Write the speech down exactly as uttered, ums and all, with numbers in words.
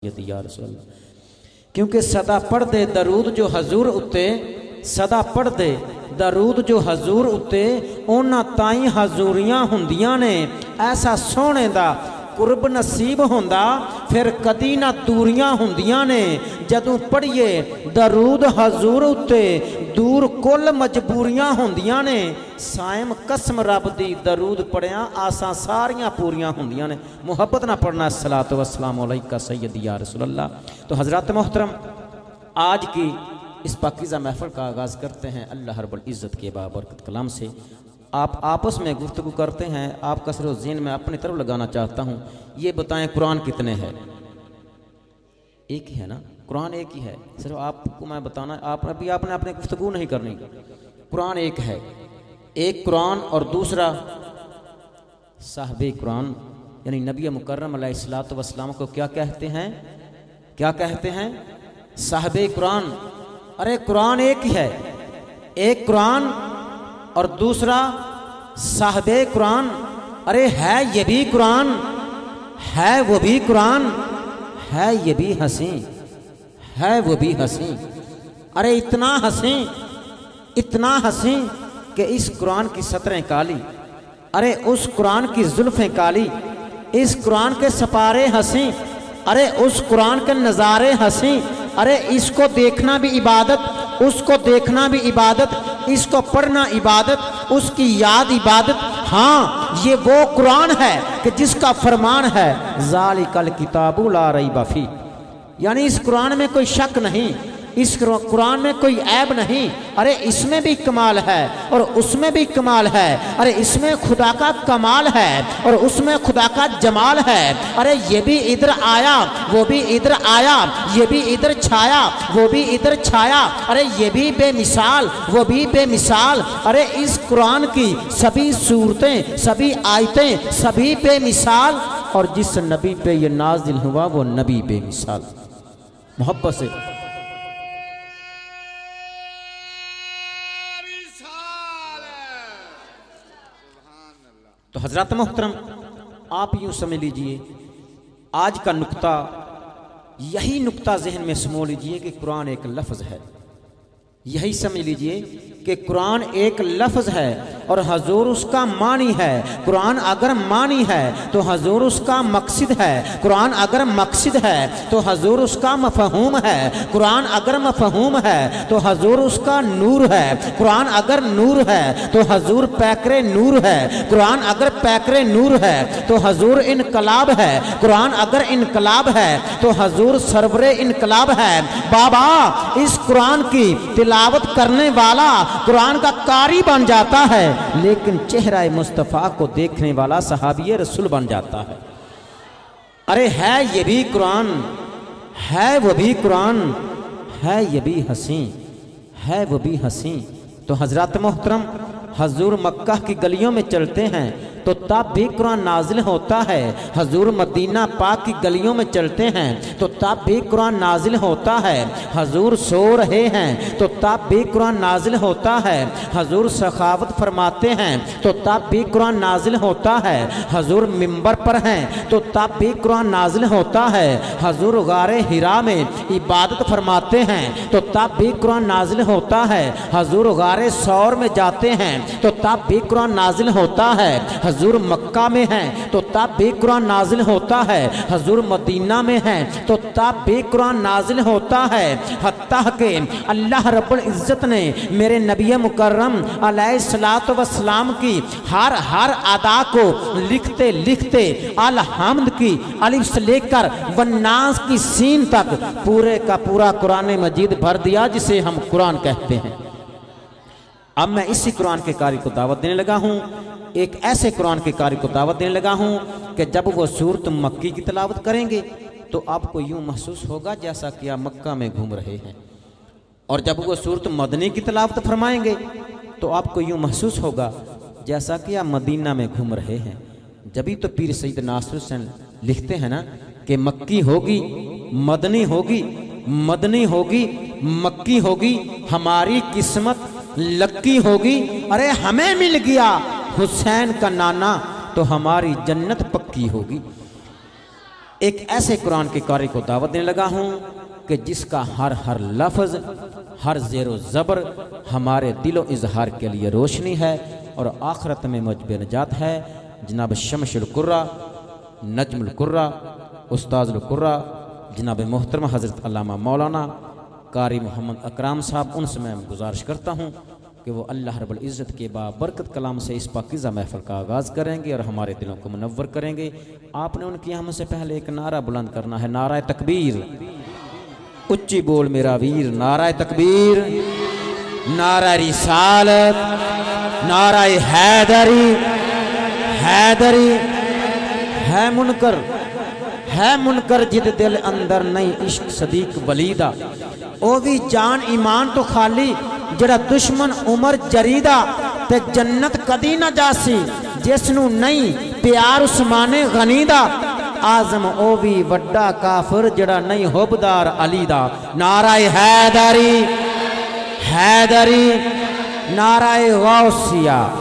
یا رسول اللہ کیونکہ صدا پڑھ دے درود جو حضور اتے صدا پڑھ دے درود جو حضور اتے اونا تائیں حضوریاں ہندیاں نے ایسا سونے دا قرب نصیب ہوندا پھر کدی نہ دوریاں ہندیاں نے جدوں پڑھیے درود حضور اتے دور کل مجبوریاں ہندیاں نے سائم قسم رب دی درود پڑھیاں آساں ساریاں پوریاں ہندیاں نے محبت نہ پڑھنا الصلاۃ والسلام علیکہ سیدی یا رسول اللہ۔ تو حضرات محترم آج کی اس پاکیزہ محفل کا آغاز کرتے ہیں اللہ رب العزت کے بابرکت کلام سے۔ آپ آپس میں گفتگو کرتے ہیں، آپ کا سر و ذہن میں اپنی طرف لگانا چاہتا ہوں، یہ بتائیں قرآن کتنے ہے؟ ایک ہی ہے نا، قرآن ایک ہی ہے، صرف آپ کو میں بتانا، آپ ابھی آپ نے اپنے گفتگو نہیں کرنی، قرآن ایک ہے، ایک قرآن اور دوسرا صاحب قرآن یعنی نبی مکرم علیہ الصلوۃ والسلام کو کیا کہتے ہیں؟ کیا کہتے ہیں؟ صاحب قرآن۔ ارے قرآن ایک ہی ہے، ایک قرآن اور دوسرا صاحب قرآن۔ ارے ہے یہ بھی قرآن، ہے وہ بھی قرآن، ہے یہ بھی حسین، ہے وہ بھی حسین۔ ارے اتنا حسین، اتنا حسین کہ اس قرآن کی سطریں کالی، ارے اس قرآن کی زلفیں کالی، اس قرآن کے سپارے حسین، ارے اس قرآن کے نظارے حسین۔ ارے اس کو دیکھنا بھی عبادت، اس کو دیکھنا بھی عبادت، اس کو پڑھنا عبادت، اس کی یاد عبادت۔ ہاں یہ وہ قرآن ہے کہ جس کا فرمان ہے ذالک الکتاب لا ریب فیہ، یعنی اس قرآن میں کوئی شک نہیں، اس قرآن میں کوئی عیب نہیں۔ ارے اس میں بھی کمال ہے اور اس میں بھی کمال ہے، ارے اس میں خدا کا کمال ہے اور اس میں خدا کا جمال ہے۔ ارے یہ بھی ادھر آیا، وہ بھی ادھر آیا، یہ بھی ادھر چھایا، وہ بھی ادھر چھایا، ارے یہ بھی بے مثال، وہ بھی بے مثال۔ ارے اس قرآن کی سبھی صورتیں، سبھی آیتیں، سبھی بے مثال، اور جس نبی پہ یہ نازل ہوا وہ نبی بے مثال۔ محبت سے تو حضرات محترم آپ یوں سمجھ لیجئے آج کا نکتہ، یہی نکتہ ذہن میں سمو لیجئے کہ قرآن ایک لفظ ہے، یہی سمجھ لیجئے کہ قرآن ایک لفظ ہے اور حضور اس کا معنی ہے۔ قرآن اگر معنی ہے تو حضور اس کا مقصد ہے، قرآن اگر مقصد ہے تو حضور اس کا مفہوم ہے، قرآن اگر مفہوم ہے تو حضور اس کا نور ہے، قرآن اگر نور ہے تو حضور پیکر نور ہے، قرآن اگر پیکر نور ہے تو حضور انقلاب ہے، قرآن اگر انقلاب ہے تو حضور سرور انقلاب ہے۔ بابا اس قرآن کی تلاوت کرنے والا قرآن کا قاری بن جاتا ہے، لیکن چہرہ مصطفیٰ کو دیکھنے والا صحابی رسول بن جاتا ہے۔ ارے ہے یہ بھی قرآن، ہے وہ بھی قرآن، ہے یہ بھی حسین، ہے وہ بھی حسین۔ تو حضرات محترم حضور مکہ کی گلیوں میں چلتے ہیں تو تب بھی قرآن نازل ہوتا ہے، حضور مدینہ پاک کی گلیوں میں چلتے ہیں تو تب بھی قرآن نازل ہوتا ہے، حضور سو رہے ہیں تو تب بھی قرآن نازل ہوتا ہے، حضور سخاوت فرماتے ہیں تو تب بھی قرآن نازل ہوتا ہے، حضور منبر پر ہیں تو تب بھی قرآن نازل ہوتا ہے، حضور غار حرا میں عبادت فرماتے ہیں تو تب بھی قرآن نازل ہوتا ہے، حضور غار ثور میں جاتے ہیں تو تب بھی قرآن نازل ہوتا ہے، حضور مکہ میں ہیں تو تب بھی قرآن نازل ہوتا ہے، حضور مدینہ میں ہیں تو تب بھی قرآن نازل ہوتا ہے۔ حتیٰ کہ اللہ رب العزت نے میرے نبی مکرم علیہ الصلوۃ والسلام کی ہر ہر ادا کو لکھتے لکھتے الحمد کی الف سے لے کر والناس کی سین تک پورے کا پورا قرآن مجید بھر دیا، جسے ہم قرآن کہتے ہیں۔ اب میں اسی قرآن کے قاری کو دعوت دینے لگا ہوں، ایک ایسے قرآن کے قاری کو دعوت دینے لگا ہوں کہ جب وہ سورت مکی کی تلاوت کریں گے تو آپ کو یوں محسوس ہوگا جیسا کہ آپ مکہ میں گھوم رہے ہیں، اور جب وہ سورت مدنی کی تلاوت فرمائیں گے تو آپ کو یوں محسوس ہوگا جیسا کہ آپ مدینہ میں گھوم رہے ہیں۔ جبھی تو پیر سید ناصر حسین لکھتے ہیں نا کہ مکی ہوگی مدنی ہوگی، مدنی ہوگی مکی ہوگی، ہماری قسمت لکی ہوگی۔ ارے ہمیں مل گیا حسین کا نانا تو ہماری جنت پکی ہوگی۔ ایک ایسے قرآن کے قاری کو دعوت دینے لگا ہوں کہ جس کا ہر ہر لفظ، ہر زیر و زبر ہمارے دل و اظہار کے لیے روشنی ہے اور آخرت میں موجب نجات ہے۔ جناب شمس القرہ، نجم القرہ، استاذ القرہ، جناب محترم حضرت علامہ مولانا قاری محمد اکرام صاحب، ان سے میں گزارش کرتا ہوں کہ وہ اللہ رب العزت کے بابرکت کلام سے اس پاکیزہ محفل کا آغاز کریں گے اور ہمارے دلوں کو منور کریں گے۔ آپ نے ان کی ہم سے پہلے ایک نعرہ بلند کرنا ہے، نعرہ تکبیر۔ اچھی بول میرا ویر، نعرہ تکبیر، نعرہ رسالت، نعرہ حیدری۔ حیدری ہے منکر، ہے منکر جد دل اندر نہیں عشق صدیق ولیدہ، او بھی جان ایمان تو خالی جڑا دشمن عمر جریدہ، تے جنت کدی نہ جاسی جس نو نہیں پیار عثمان غنیدہ، آزم او بھی وڈا کافر جڑا نہیں حبدار علی دا۔ نعرہ حیدری، حیدری، نعرہ غوثیہ۔